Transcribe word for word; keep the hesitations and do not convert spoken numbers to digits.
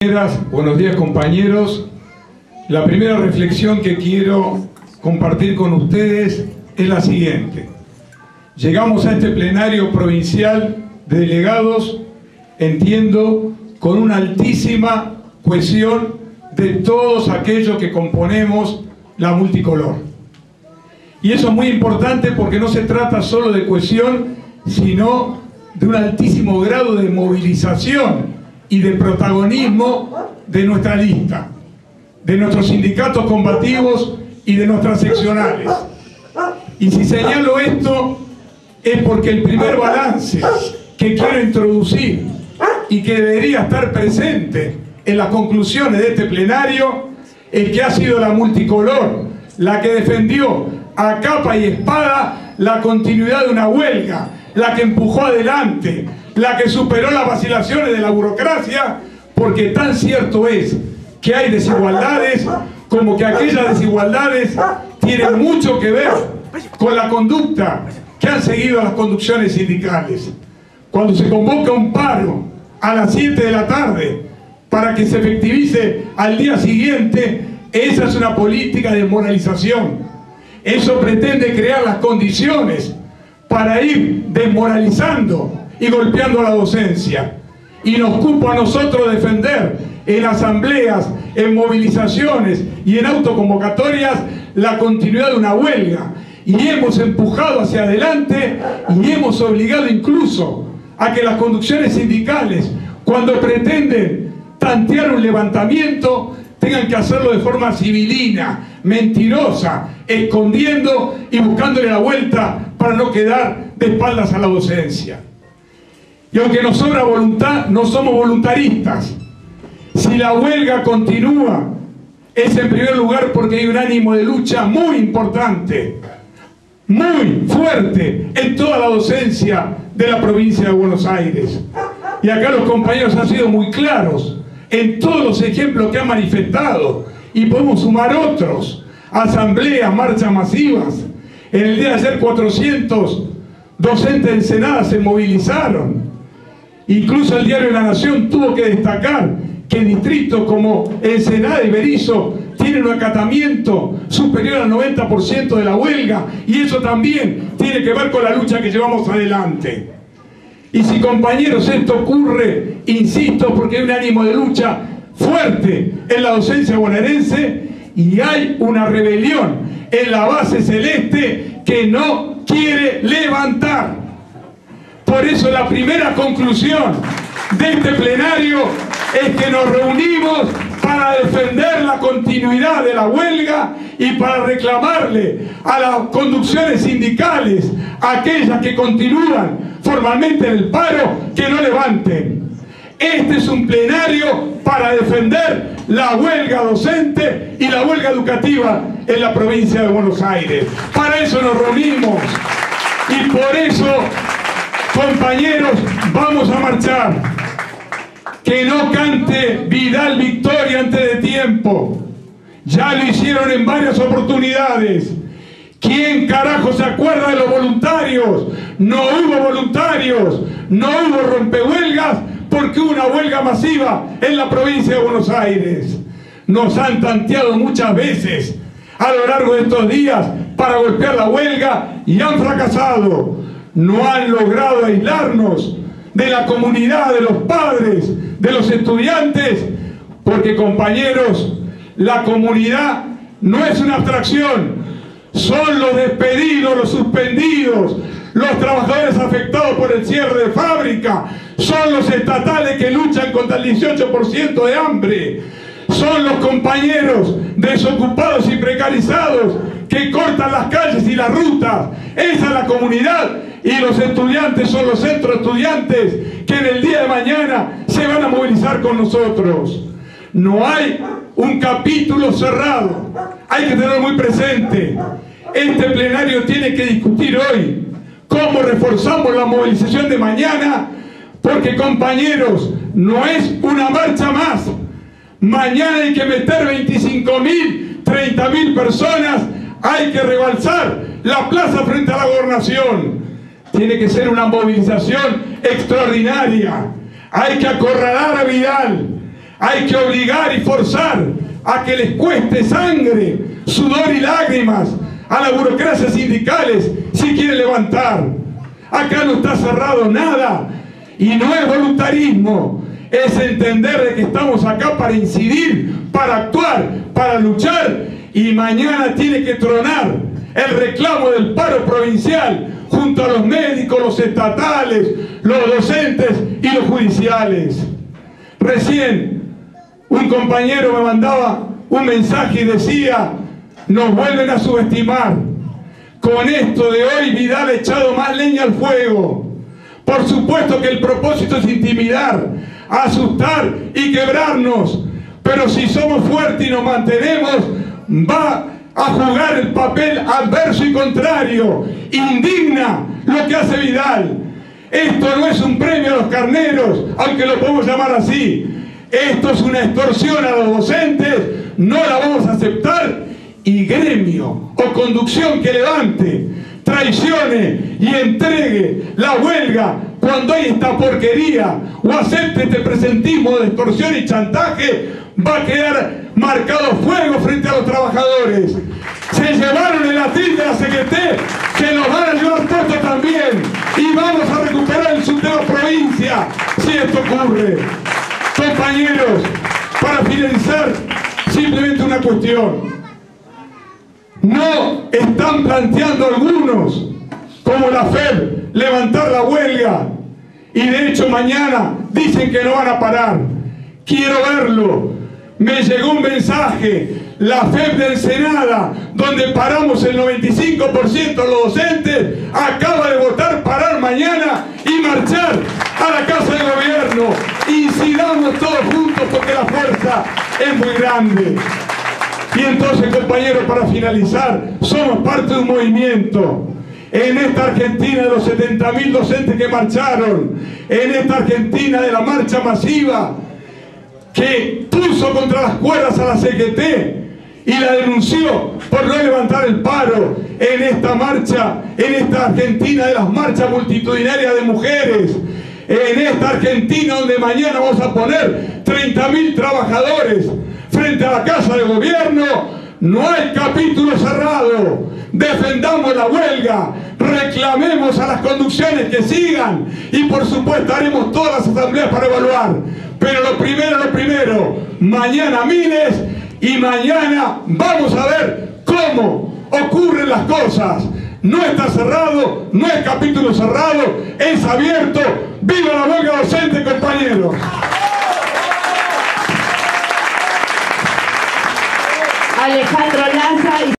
Buenos días, compañeros. La primera reflexión que quiero compartir con ustedes es la siguiente. Llegamos a este plenario provincial de delegados, entiendo, con una altísima cohesión de todos aquellos que componemos la multicolor. Y eso es muy importante porque no se trata solo de cohesión, sino de un altísimo grado de movilización y de protagonismo de nuestra lista, de nuestros sindicatos combativos y de nuestras seccionales. Y si señalo esto es porque el primer balance que quiero introducir y que debería estar presente en las conclusiones de este plenario es que ha sido la multicolor la que defendió a capa y espada la continuidad de una huelga, la que empujó adelante, la que superó las vacilaciones de la burocracia, porque tan cierto es que hay desigualdades como que aquellas desigualdades tienen mucho que ver con la conducta que han seguido las conducciones sindicales. Cuando se convoca un paro a las siete de la tarde para que se efectivice al día siguiente, esa es una política de moralización. Eso pretende crear las condiciones para ir desmoralizando y golpeando a la docencia. Y nos cupo a nosotros defender en asambleas, en movilizaciones y en autoconvocatorias la continuidad de una huelga. Y hemos empujado hacia adelante y hemos obligado incluso a que las conducciones sindicales, cuando pretenden tantear un levantamiento, tengan que hacerlo de forma civilina, mentirosa, escondiendo y buscándole la vuelta para no quedar de espaldas a la docencia. Y aunque nos sobra voluntad, no somos voluntaristas. Si la huelga continúa, es en primer lugar porque hay un ánimo de lucha muy importante, muy fuerte en toda la docencia de la provincia de Buenos Aires. Y acá los compañeros han sido muy claros en todos los ejemplos que han manifestado, y podemos sumar otros: asambleas, marchas masivas. En el día de ayer cuatrocientos docentes de Ensenada se movilizaron. Incluso el diario La Nación tuvo que destacar que distritos como Ensenada y Berisso tienen un acatamiento superior al noventa por ciento de la huelga, y eso también tiene que ver con la lucha que llevamos adelante. Y si, compañeros, esto ocurre, insisto, porque hay un ánimo de lucha fuerte en la docencia bonaerense y hay una rebelión en la base celeste que no quiere levantar. Por eso la primera conclusión de este plenario es que nos reunimos para defender la continuidad de la huelga y para reclamarle a las conducciones sindicales, aquellas que continúan formalmente en el paro, que no levanten. Este es un plenario para defender la huelga docente y la huelga educativa en la provincia de Buenos Aires. Para eso nos reunimos y por eso, compañeros, vamos a marchar. Que no cante Vidal victoria antes de tiempo. Ya lo hicieron en varias oportunidades. ¿Quién carajo se acuerda de los voluntarios? No hubo voluntarios, no hubo rompehuelgas porque hubo una huelga masiva en la provincia de Buenos Aires. Nos han tanteado muchas veces a lo largo de estos días para golpear la huelga y han fracasado. No han logrado aislarnos de la comunidad, de los padres, de los estudiantes, porque, compañeros, la comunidad no es una abstracción, son los despedidos, los suspendidos, los trabajadores afectados por el cierre de fábrica, son los estatales que luchan contra el dieciocho por ciento de hambre, son los compañeros desocupados y precarizados que cortan las calles y las rutas. Esa es la comunidad. Y los estudiantes son los centros estudiantes que en el día de mañana se van a movilizar con nosotros. No hay un capítulo cerrado, hay que tenerlo muy presente. Este plenario tiene que discutir hoy cómo reforzamos la movilización de mañana, porque, compañeros, no es una marcha más. Mañana hay que meter veinticinco mil, treinta mil personas, hay que rebalsar la plaza frente a la gobernación. Tiene que ser una movilización extraordinaria. Hay que acorralar a Vidal, Hay que obligar y forzar a que les cueste sangre, sudor y lágrimas a las burocracias sindicales si quieren levantar. Acá no está cerrado nada y no es voluntarismo, es entender de que estamos acá para incidir, para actuar, para luchar, y mañana tiene que tronar el reclamo del paro provincial junto a los médicos, los estatales, los docentes y los judiciales. Recién un compañero me mandaba un mensaje y decía: nos vuelven a subestimar. Con esto de hoy Vidal ha echado más leña al fuego. Por supuesto que el propósito es intimidar, asustar y quebrarnos, pero si somos fuertes y nos mantenemos, va a jugar el papel adverso y contrario. Indigna lo que hace Vidal. Esto no es un premio a los carneros, aunque lo podemos llamar así. Esto es una extorsión a los docentes, no la vamos a aceptar. Y gremio o conducción que levante, traicione y entregue la huelga cuando hay esta porquería o acepte este presentismo de extorsión y chantaje, va a quedar marcado fuego frente a los trabajadores. Se llevaron el atril de la C G T, se nos van a llevar puesto también, y vamos a recuperar el subdeo provincia si esto ocurre. Compañeros, para finalizar, simplemente una cuestión. No están planteando algunos, como la F E B, levantar la huelga, y de hecho mañana dicen que no van a parar. Quiero verlo. Me llegó un mensaje, la F E B de Ensenada, donde paramos el noventa y cinco por ciento de los docentes, acaba de votar parar mañana y marchar a la Casa de Gobierno. Incidamos todos juntos porque la fuerza es muy grande. Y entonces, compañeros, para finalizar, somos parte de un movimiento. En esta Argentina de los setenta mil docentes que marcharon, en esta Argentina de la marcha masiva que puso contra las cuerdas a la C G T y la denunció por no levantar el paro, en esta marcha, en esta Argentina de las marchas multitudinarias de mujeres, en esta Argentina donde mañana vamos a poner treinta mil trabajadores frente a la Casa de Gobierno, no hay capítulo cerrado. Defendamos la huelga, reclamemos a las conducciones que sigan, y por supuesto haremos todas las asambleas para evaluar. Pero lo primero, lo primero, mañana miles, y mañana vamos a ver cómo ocurren las cosas. No está cerrado, no es capítulo cerrado, es abierto. ¡Viva la huelga docente, compañeros! Alejandro Lanza.